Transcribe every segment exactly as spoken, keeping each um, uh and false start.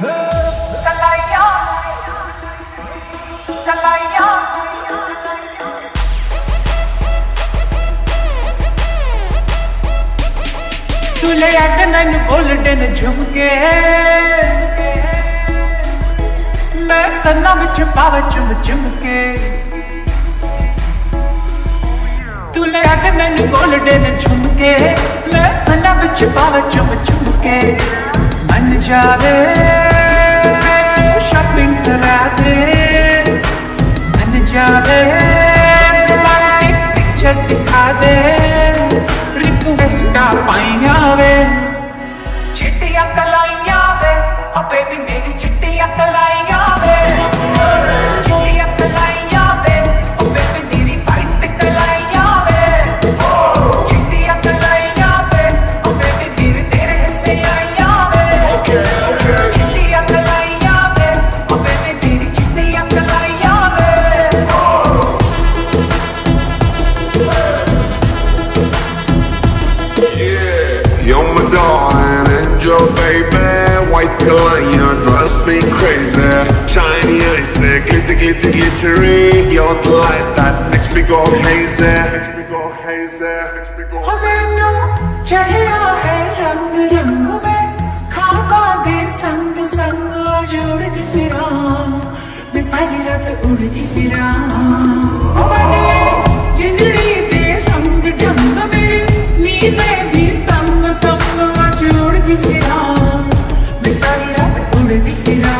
तू ले आके मैनू गोल्डन झुमके मैं कन्ना विच पावे चुम चुमके तू ले आके मैनू गोल्डन झुमके मैं कन्ना विच पावे चुम चुमके मन जावे शॉपिंग करा दे मन जावे रोमांटिक पिक्चर दिखा दे रिक्वेस्टा पाइया वे चिट्टियां कलाइयां वे ओ बेबी मेरी चिट्टियां कलाइयां वे चिट्टियां कलाइयां वे ओ बेबी मेरी वाइट कलाइयां वे चिट्टियां कलाइयां वे ओ बेबी मेरे तेरे हिस्से आइयां वे चिट्टियां कलाइयां वे ओ बेबी मेरी चिट्टियां कलाइयां वे You're my darling angel, baby. White Kalaya drives me crazy. Shiny eyes, glitter, glitter, glittery. You're the light that makes me go hazy. Makes me go hazy. Makes me go hazy. चढ़िया है रंग रंग में खाबा दे संग संग जोड़ती फिरा मैं सारी रात उड़ती फिरा जिंदड़ी दे रंग ढंग में नींदें भी तंग तंग जोड़ती फिरा मैं सारी रात उड़ती फिरा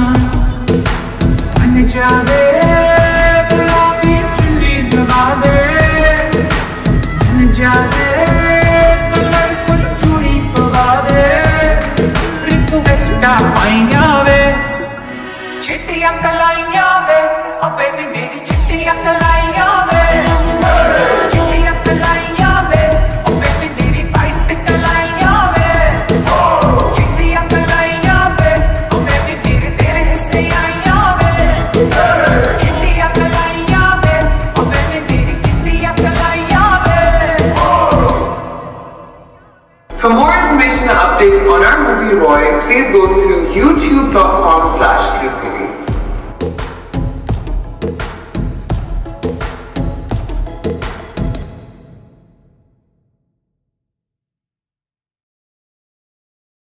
मन जावे गुलाबी चुन्नी दबा दे मन जावे कलरफुल चूड़ी पवा दे रिक्वेस्टा पाइया वे चिट्टियां कलाइयां वे ओ बेबी मेरी चिट्टियां कलाइयां वे चिट्टियां कलाइयां वे ओ बेबी मेरी वाइट कलाइयां वे चिट्टियां कलाइयां वे ओ बेबी मेरे तेरे हिस्से आइयां वे चिट्टियां कलाइयां वे ओ बेबी मेरी चिट्टियां कलाइयां वे For more information and updates on our movie Roy, please go to youtube dot com slash T C.